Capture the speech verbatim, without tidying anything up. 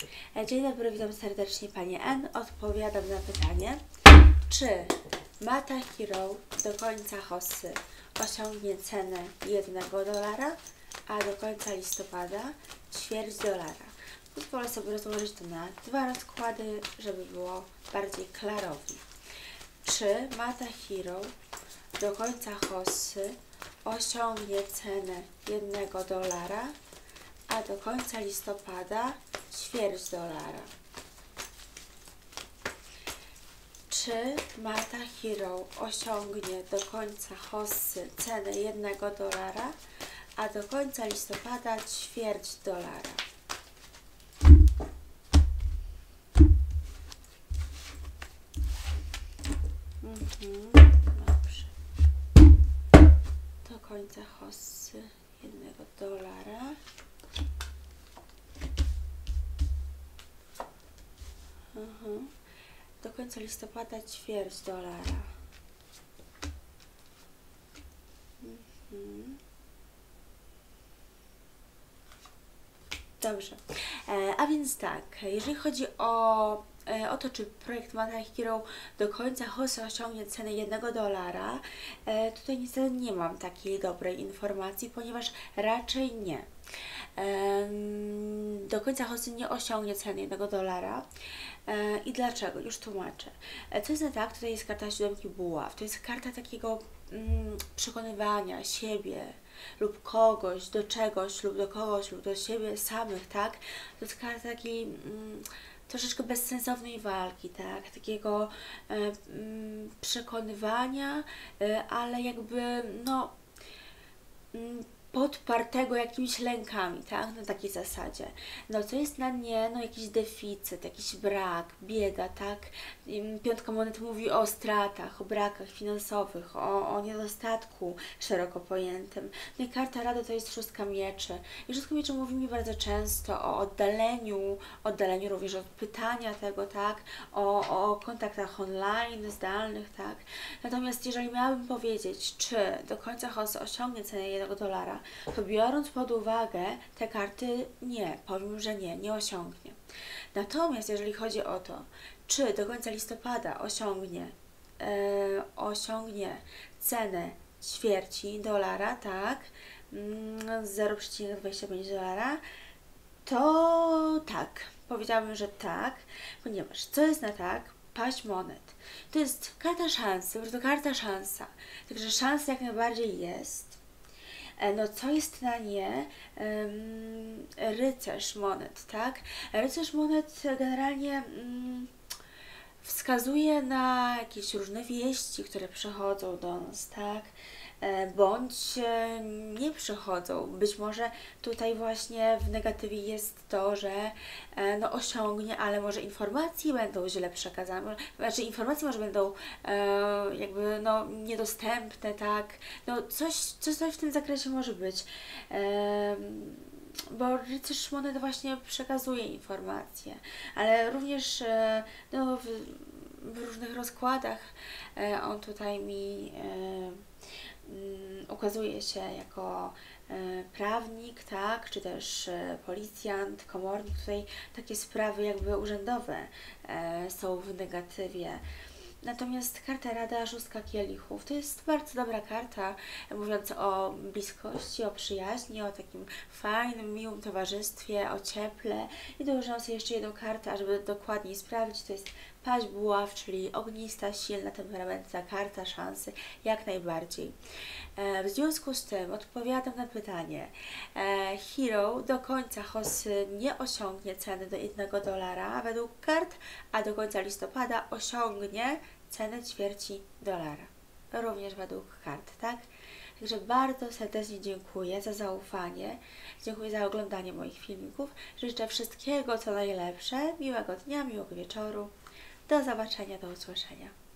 Dzień dobry, witam serdecznie Pani N. Odpowiadam na pytanie, czy Mata Hero do końca hossy osiągnie cenę jednego dolara, a do końca listopada ćwierć dolara. Pozwolę sobie rozłożyć to na dwa rozkłady, żeby było bardziej klarownie. Czy Mata Hero do końca hossy osiągnie cenę jednego dolara, a do końca listopada ćwierć dolara. Czy Mata Hero osiągnie do końca hossy cenę jednego dolara, a do końca listopada ćwierć dolara? Mhm, dobrze. Do końca hossy jednego dolara. Mhm. Do końca listopada ćwierć dolara. Mhm. Dobrze, e, a więc tak, jeżeli chodzi o, e, o to, czy projekt Mata Hero do końca hossy osiągnie cenę jednego dolara, e, tutaj niestety nie mam takiej dobrej informacji, ponieważ raczej nie. E, do końca hossy nie osiągnie ceny jednego dolara. E, I dlaczego? Już tłumaczę. E, co jest nie tak? Tutaj jest karta siódemki buław. To jest karta takiego mm, przekonywania siebie lub kogoś do czegoś, lub do kogoś, lub do siebie samych, tak? To jest karta takiej mm, troszeczkę bezsensownej walki, tak? Takiego e, mm, przekonywania, e, ale jakby, no, mm, podpartego jakimiś lękami, tak? Na takiej zasadzie. No, co jest na nie? No, jakiś deficyt, jakiś brak, bieda, tak? Piątka monet mówi o stratach, o brakach finansowych, o, o niedostatku szeroko pojętym. No i karta Rady to jest szóstka mieczy. I szóstka mieczy mówi mi bardzo często o oddaleniu, oddaleniu również od pytania tego, tak? O, o kontaktach online, zdalnych, tak? Natomiast jeżeli miałabym powiedzieć, czy do końca hossy osiągnie cenę jednego dolara, to biorąc pod uwagę te karty, nie, powiem, że nie, nie osiągnie. Natomiast jeżeli chodzi o to, czy do końca listopada osiągnie, e, osiągnie cenę ćwierci dolara, tak, zero przecinek dwadzieścia pięć dolara, to tak, powiedziałabym, że tak, ponieważ co jest na tak? Paść monet. To jest karta szansy, to karta szansa, także szansa jak najbardziej jest. No, co jest na nie? Um, rycerz monet, tak? Rycerz monet generalnie um, wskazuje na jakieś różne wieści, które przychodzą do nas, tak? Bądź nie przychodzą. Być może tutaj właśnie w negatywie jest to, że no, osiągnie, ale może informacje będą źle przekazane, znaczy informacje może będą e, jakby no, niedostępne, tak? No coś, coś w tym zakresie może być. E, bo rycerz monet właśnie przekazuje informacje, ale również e, no, w, w różnych rozkładach e, on tutaj mi e, ukazuje się jako e, prawnik, tak, czy też e, policjant, komornik. Tutaj takie sprawy jakby urzędowe e, są w negatywie. Natomiast karta Rada, szóstka kielichów, to jest bardzo dobra karta, mówiąca o bliskości, o przyjaźni, o takim fajnym, miłym towarzystwie, o cieple. I dołożyłam sobie jeszcze jedną kartę, żeby dokładniej sprawdzić, to jest paść buław, czyli ognista, silna, temperamentna karta szansy, jak najbardziej. E, w związku z tym odpowiadam na pytanie. E, Hero do końca hossy nie osiągnie ceny do jednego dolara według kart, a do końca listopada osiągnie cenę ćwierci dolara. Również według kart, tak? Także bardzo serdecznie dziękuję za zaufanie, dziękuję za oglądanie moich filmików. Życzę wszystkiego co najlepsze, miłego dnia, miłego wieczoru. Do zobaczenia, do usłyszenia.